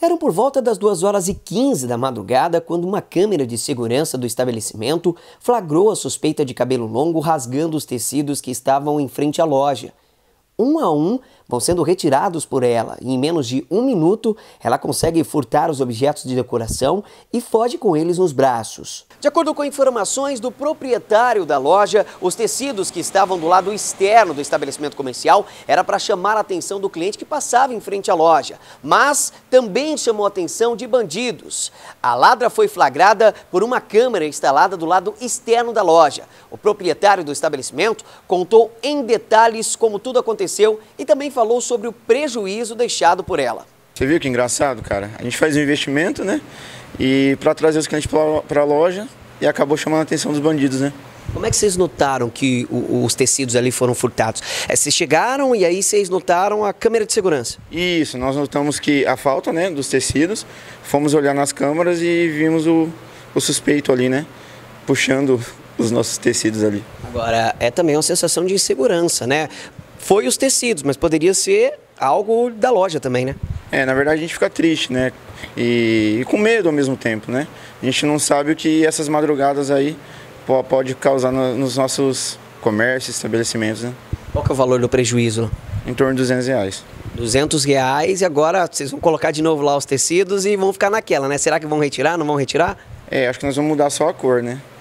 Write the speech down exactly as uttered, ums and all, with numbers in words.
Eram por volta das duas horas e quinze da madrugada quando uma câmera de segurança do estabelecimento flagrou a suspeita de cabelo longo rasgando os tecidos que estavam em frente à loja. Um a um vão sendo retirados por ela e em menos de um minuto ela consegue furtar os objetos de decoração e foge com eles nos braços. De acordo com informações do proprietário da loja, os tecidos que estavam do lado externo do estabelecimento comercial era para chamar a atenção do cliente que passava em frente à loja, mas também chamou a atenção de bandidos. A ladra foi flagrada por uma câmera instalada do lado externo da loja. O proprietário do estabelecimento contou em detalhes como tudo aconteceu e também falou sobre o prejuízo deixado por ela. Você viu que engraçado, cara? A gente faz um investimento, né? E para trazer os clientes para a loja e acabou chamando a atenção dos bandidos, né? Como é que vocês notaram que o, os tecidos ali foram furtados? É, vocês chegaram e aí vocês notaram a câmera de segurança? Isso, nós notamos que a falta, né, dos tecidos, fomos olhar nas câmeras e vimos o, o suspeito ali, né? Puxando os nossos tecidos ali. Agora, é também uma sensação de insegurança, né? Foi os tecidos, mas poderia ser algo da loja também, né? É, na verdade a gente fica triste, né? E, e com medo ao mesmo tempo, né? A gente não sabe o que essas madrugadas aí pode causar no, nos nossos comércios, estabelecimentos, né? Qual que é o valor do prejuízo? Em torno de duzentos reais. duzentos reais e agora vocês vão colocar de novo lá os tecidos e vão ficar naquela, né? Será que vão retirar, não vão retirar? É, acho que nós vamos mudar só a cor, né?